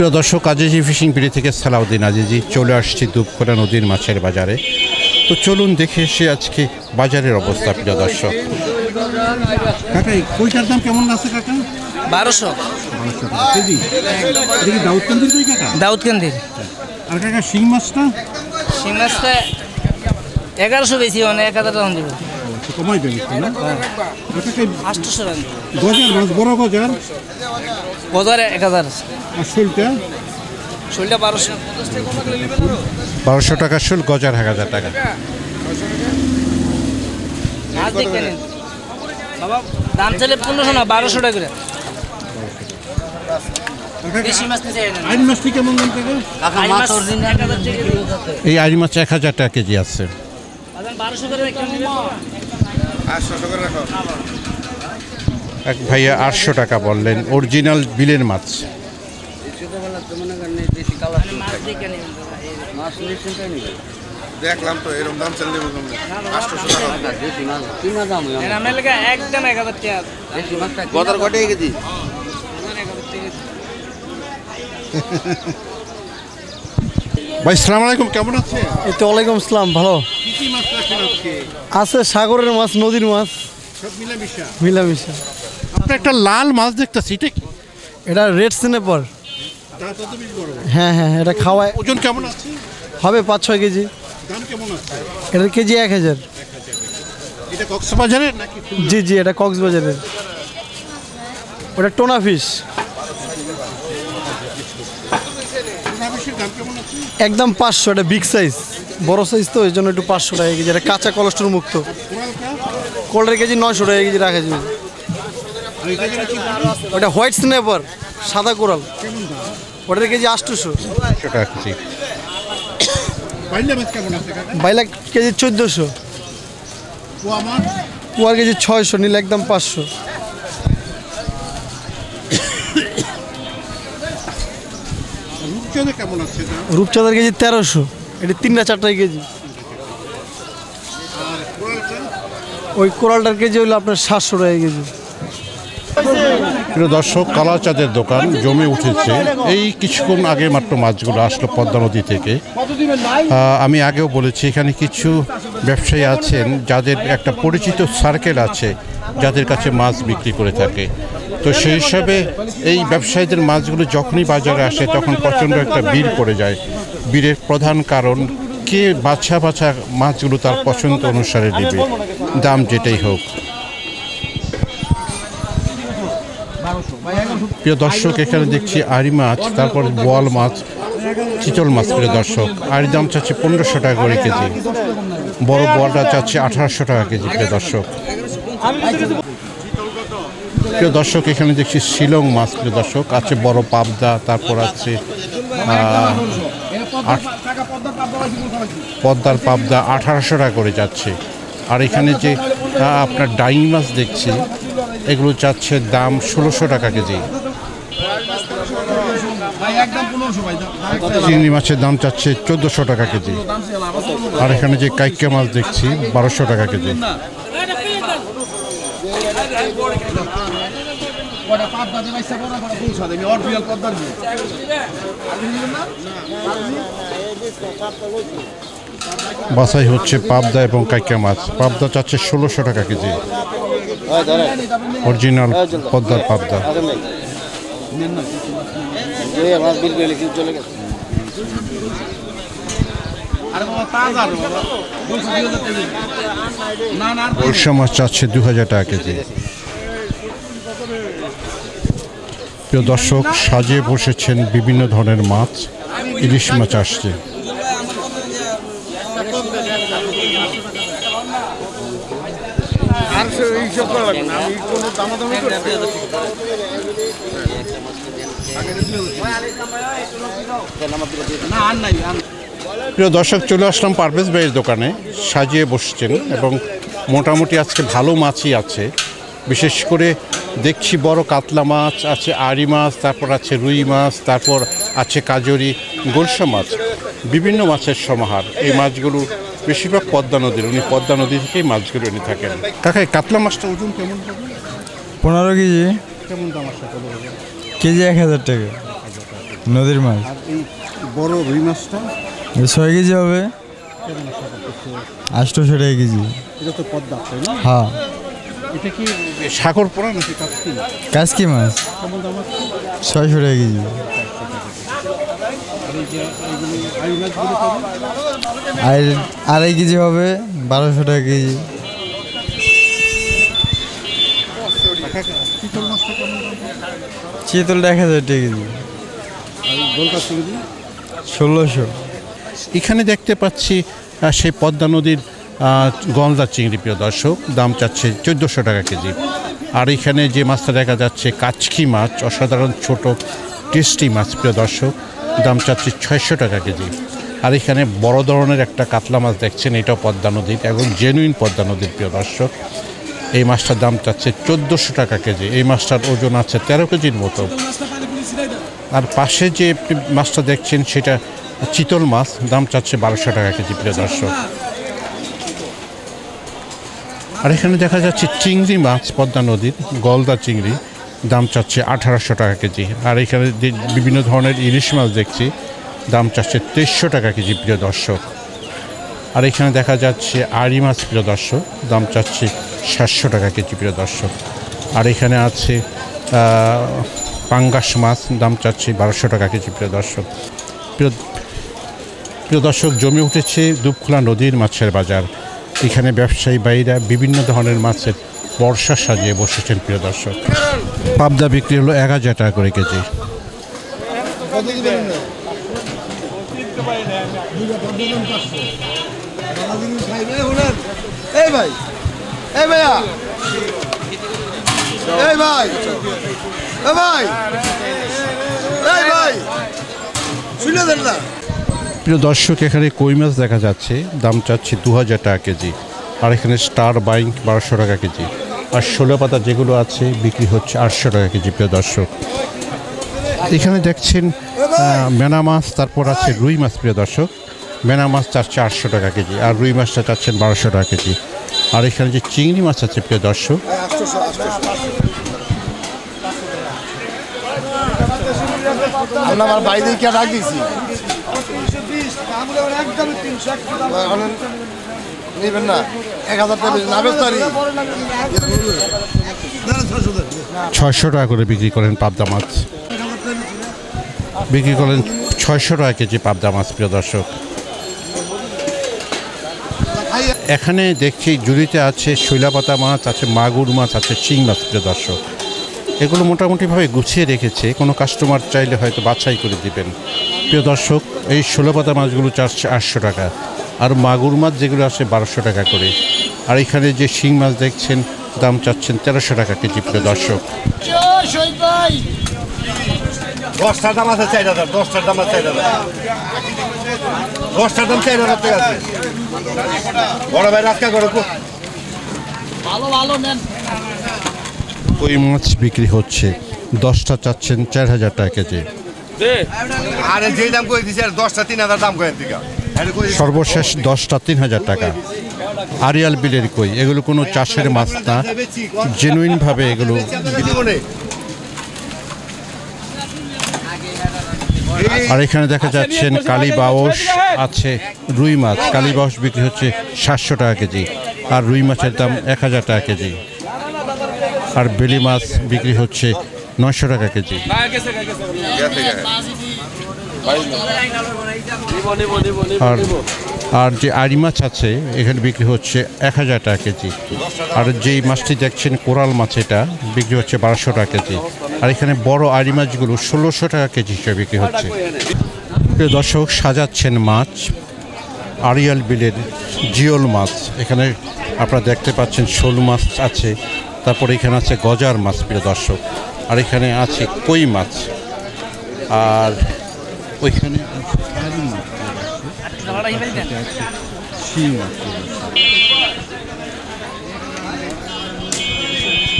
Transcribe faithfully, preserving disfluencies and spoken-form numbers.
প্রিয় দর্শক, আজিজি ফিশিং পিড়ি থেকে সালাউদ্দিন আজিজি চলে আসছি দুপখোলা নদীর মাছের বাজারে। তো চলুন দেখে এসে আজকে বাজারের অবস্থা। প্রিয় দর্শক, কাকা কইটার দাম কেমন আছে কাকা? বারোশো কেজি। দেখি দাউদকান্দির কই কাকা? দাউদকান্দির। আর কাকা শিং মাছটা? শিং মাছটা এগারোশো বেশি, মানে এক হাজার টাকা দেবো। কমাই দেবে না? আটশোশো টাকা গজার মাছ, বড় গজার গজার এক হাজার। আর শোলটা? শোলটা বারোশো বারোশো টাকা শোল, গজার এক হাজার টাকা। মাছ দেখে নিন বাবা, দাম চাইলে পনেরোশো না বারোশো টাকা করে। বেশি মাছ নিতে চাই না। আইন মাছটি কেমন দাম কাকা? আইন মাছ এক হাজার টাকা। এই আড়ি মাছ এক হাজার টাকা কেজি আছে। বারোশো করে এক ভাইয়া আটশো টাকা বললেন, অরিজিনাল বিলের মাছ। দেখলাম তো এরকম দাম চলে যাবে একদম এক হাজার টাকা। গদার কটে কেজি? ভাই সালাম আলাইকুম, কেমন আছে? এই তো ওয়ালাইকুম আসসালাম, ভালো কি কি মাছ রাখেন আজকে? আছে। সাগরের মাছ, নদীর মাছ, সব মিলামিশা। মিলামিশা। আপনার একটা লাল মাছ দেখতেছি, এটা কি? এটা রেড সিনেপার। দাঁত কত বেশি বড়? হ্যাঁ হ্যাঁ, এটা খাওয়ায়। ওজন কেমন আছে? হবে পাঁচ ছয় কেজি। দাম কেমন আছে? এটার কেজি এক হাজার। এটা কক্সবাজারের নাকি? জি জি, এটা কক্সবাজারের। ওটা টোনা ফিশ। মিলামিশার দাম কেমন আছে? একদম পাঁচশো। এটা বিগ সাইজ, বড় সাইজ, তো এই জন্য একটু পাঁচশো টাকা কেজি। এটা কাঁচা কোলেস্ট্রল মুক্ত। কোল্ডের কেজি নয়শো টাকা কেজি রাখা যাবে। আর এটা যেটা কি বলে? ওটা হোয়াইট স্নেপার, সাদা কোরাল। ওটার কেজি আটশোশো। একশো টাকা কেজি। বাইলা মাছ কেমন আছে কাকা? বাইলা কেজি চোদ্দোশো। পোয়া মাছ? পোয়ার কেজি ছয়শো, নিলে একদম পাঁচশো। রূপচাঁদা কেমন আছে দাম? রূপচাঁদার কেজি তেরোশো। এটি তিনটা চারটায় কেজি। আর কোরালটা? ওই কোরালটার কেজি হলো আপনার সাতশো টাকা কেজি। প্রিয় দর্শক, কালাচাঁদের দোকান জমে উঠেছে। এই কিছুক্ষণ আগে মাত্র মাছগুলো আসলো পদ্মা নদী থেকে। আহ, আমি আগেও বলেছি, এখানে কিছু ব্যবসায়ী আছেন যাদের একটা পরিচিত সার্কেল আছে, যাদের কাছে মাছ বিক্রি করে থাকে। তো সেই হিসাবে এই ব্যবসায়ীদের মাছগুলো যখনই বাজারে আসে তখন প্রচণ্ড একটা ভিড় পড়ে যায়। ভিড়ের প্রধান কারণ, কে বাছা বাছা মাছগুলো তার পছন্দ অনুসারে নেবে, দাম যেটাই হোক। প্রিয় দর্শক, এখানে দেখছি আড়ি মাছ, তারপর বোয়াল মাছ, চিতল মাছ। প্রিয় দর্শক, আড়ি দাম চাচ্ছে পনেরোশো টাকা করে কেজি, বড় বোয়ালটা চাচ্ছে আঠারোশো টাকা কেজি। প্রিয় দর্শক প্রিয় দর্শক এখানে দেখছি শিলং মাছ। প্রিয় দর্শক, আছে বড় পাবদা, তারপর আছে পদ্মার পাবদা আঠারোশো টাকা করে যাচ্ছে। আর এখানে যে আপনার ডাই মাছ দেখছি, এগুলো চাচ্ছে দাম ষোলোশো টাকা কেজি। চিংড়ি মাছের দাম চাচ্ছে চোদ্দোশো টাকা কেজি। আর এখানে যে কাইকা মাছ দেখছি বারোশো টাকা কেজি। বাছাই হচ্ছে পাবদা এবং কাইকা মাছ। পাবদা চাচ্ছে ষোলোশো টাকা কেজি, অরিজিনাল পদ্মার পাবদা। বর্ষা মাছ চাচ্ছে দু হাজার টাকা কেজি। প্রিয় দর্শক, সাজিয়ে বসেছেন বিভিন্ন ধরনের মাছ। ইলিশ মাছ আসছে। প্রিয় দর্শক, চলে আসলাম পারভেজ ভাইয়ের দোকানে। সাজিয়ে বসছেন এবং মোটামুটি আজকে ভালো মাছই আছে। বিশেষ করে দেখছি বড় কাতলা মাছ আছে, আড়ি মাছ, তারপর আছে রুই মাছ, তারপর আছে কাজরি, গোলসা মাছ, বিভিন্ন মাছের সমাহার। এই মাছগুলো বেশিরভাগ পদ্মা নদীর, উনি পদ্মা নদী থেকেই মাছগুলো এনে থাকেন। কাকা, কাতলা মাছটা ওজন কেমন হবে? পনেরো কেজি। কেমন দাম আসে? কেজি এক হাজার টাকা। নদীর মাছ আর এই বড় রুই মাছটা এই ছয় কেজি হবে আটশোশো টাকা কেজি। এটা তো পদ্মা, তাই না? হ্যাঁ, এটা কি সাগর পোড়া নাকি কাচকি? কাজকি মাছ কেমন দাম আছে? ছয়শো টাকা কেজি। আর এই যে এইগুলো আড়ি মাছগুলো কেমন? আর আড়াই কেজি হবে বারোশো টাকা কেজি। চিতল মাছটা কেমন দাম? চিতলটা এক হাজার টাকা কেজি। আর গোল কাছ থেকে দিই ষোলোশো। এখানে দেখতে পাচ্ছি আহ, সেই পদ্মা নদীর আহ, গলদা চিংড়ি, প্রিয় দর্শক, দাম চাচ্ছে চোদ্দোশো টাকা কেজি। আর এখানে যে মাছটা দেখা যাচ্ছে কাচকি মাছ, অসাধারণ ছোট টেস্টি মাছ, প্রিয় দর্শক, দাম চাচ্ছে ছয়শো টাকা কেজি। আর এখানে বড় ধরনের একটা কাতলা মাছ দেখছেন, এটাও পদ্মা নদীর এবং জেনুইন পদ্মা নদীর, প্রিয় দর্শক। এই মাছটার দাম চাচ্ছে চোদ্দোশো টাকা কেজি। এই মাছটার ওজন আছে তেরো কেজির মতো। আর পাশে যে মাছটা দেখছেন সেটা চিতল মাছ, দাম চাচ্ছে বারোশো টাকা কেজি, প্রিয় দর্শক। আর এখানে দেখা যাচ্ছে চিংড়ি মাছ, পদ্মা নদীর গলদা চিংড়ি, দাম চাচ্ছে আঠারোশো টাকা কেজি। আর এখানে যে বিভিন্ন ধরনের ইলিশ মাছ দেখছি, দাম চাচ্ছে তেইশশো টাকা কেজি, প্রিয় দর্শক। আর এখানে দেখা যাচ্ছে আড়ি মাছ, প্রিয় দর্শক, দাম চাচ্ছে সাতশো টাকা কেজি, প্রিয় দর্শক। আর এখানে আছে পাঙ্গাস মাছ, দাম চাচ্ছে বারোশো টাকা কেজি, প্রিয় দর্শক। প্রিয় প্রিয় দর্শক, জমে উঠেছে দুপখোলা নদীর মাছের বাজার। এখানে ব্যবসায়ী ভাইরা বিভিন্ন ধরনের মাছের বর্ষা সাজিয়ে বসেছেন, প্রিয় দর্শক। পাবদা বিক্রি হলো এক হাজার টাকা করে কেজি। এই ভাই, এই ভাইয়া, এই ভাই, এই ভাই, এই ভাই, শুনে দেন না। প্রিয় দর্শক, এখানে কই মাছ দেখা যাচ্ছে, দাম চাচ্ছে দু হাজার টাকা কেজি। আর এখানে স্টার বাইং বারোশো টাকা কেজি। আর ষোলো পাতা যেগুলো আছে বিক্রি হচ্ছে আটশো টাকা কেজি, প্রিয় দর্শক। এখানে দেখছেন আহ, মেনা মাছ, তারপর আছে রুই মাছ, প্রিয় দর্শক। মেনা মাছ চাচ্ছে আটশো টাকা কেজি, আর রুই মাছটা চাচ্ছেন বারোশো টাকা কেজি। আর এখানে যে চিংড়ি মাছ আছে, প্রিয় দর্শক, আমরা আমার বাইরে কে রাখ দিছি নেবেন না, এক হাজার টাকা না বেচতারি ছয়শো টাকা করে বিক্রি করেন পাবদা মাছ, বিক্রি করেন ছয়শো টাকা কেজি পাবদা মাছ, প্রিয় দর্শক। এখানে দেখছি জুড়িতে আছে শৈলাপাতা মাছ, আছে মাগুর মাছ, আছে শিং মাছ, প্রিয় দর্শক। এগুলো মোটামুটিভাবে গুছিয়ে রেখেছে, কোনো কাস্টমার চাইলে হয়তো বাছাই করে দিবেন, প্রিয় দর্শক। এই ষোলোপাতা মাছগুলো চাচ্ছে আটশো টাকা, আর মাগুর মাছ যেগুলো আছে বারোশো টাকা করে। আর এখানে যে শিং মাছ দেখছেন, দাম চাচ্ছেন তেরোশো টাকা কেজি, প্রিয় দর্শক। দশটার দাম আছে চার হাজার, দশটার দাম আছে চার হাজার, দশটার দাম চার হাজার টাকা আছে। বড় ভাই রাস্তা করে ভালো ভালো নেন। ওই মাছ বিক্রি হচ্ছে, দশটা চাচ্ছেন চার হাজার টাকা কেজি। আরে যে দাম করে দিচ্ছে দশটা তিন হাজার দাম করে দিকা। সর্বশেষ দশটা তিন হাজার টাকা। আরিয়াল বিলের কই, এগুলো কোনো চাষের মাছ না, জেনুইনভাবে এগুলো। আর এখানে দেখা যাচ্ছেন কালীবাউস আছে, রুই মাছ, কালীবাউস বিক্রি হচ্ছে সাতশো টাকা কেজি, আর রুই মাছের দাম এক হাজার টাকা কেজি। আর বেলি মাছ বিক্রি হচ্ছে নয়শো টাকা কেজি। আর আর যে আড়ি মাছ আছে এখানে বিক্রি হচ্ছে এক হাজার টাকা কেজি। আর যেই মাছটি দেখছেন কোরাল মাছ, এটা বিক্রি হচ্ছে বারোশো টাকা কেজি। আর এখানে বড় আড়ি মাছগুলো ষোলোশো টাকা কেজি হিসেবে বিক্রি হচ্ছে। প্রিয় দর্শক, সাজাচ্ছেন মাছ, আরিয়াল বিলের জিওল মাছ। এখানে আপনারা দেখতে পাচ্ছেন শোল মাছ আছে, তারপরে এখানে আছে গজার মাছ, প্রিয় দর্শক। আর এখানে আছে কই মাছ, আর ওইখানে শিং মাছ।